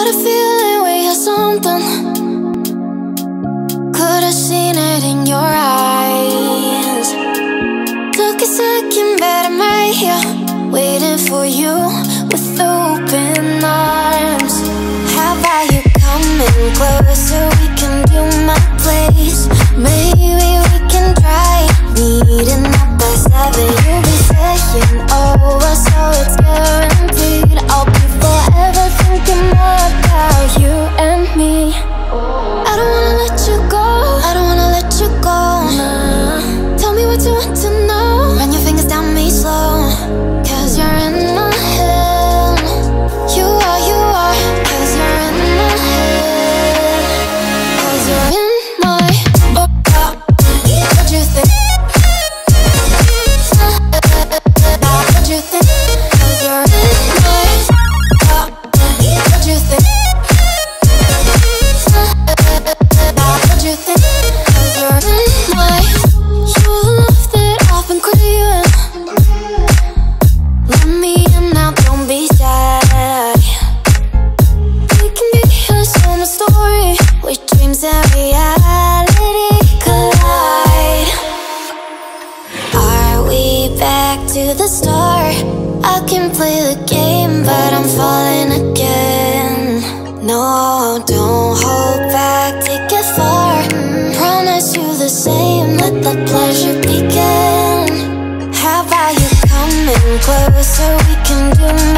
Got a feeling we had something. Could've seen it in your eyes. Took a second, but I'm right here, waiting for you with open arms. How about you coming closer? We can do my place. Maybe we can try meeting up by 7. You'll be saying over, so it's guaranteed. I'll be forever thinking more about you and me. I don't wanna let you go, I don't wanna let you go, nah. Tell me what you want to know. Run your fingers down me slow, cause you're in my head. You are, cause you're in my head. Cause you're in my what you think? What you think? Cause you're in my what you think? What you think? Cause you're in my you love that I've been craving. Let me in now, don't be shy. We can be a summer story where dreams and reality collide. Are we back to the start? I can play the game, but I'm falling again. No, don't hold back, take it far. Promise you the same, let the pleasure begin. How about you coming closer? We can do